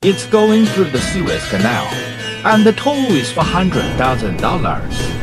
It's going through the Suez Canal, and the toll is $400,000.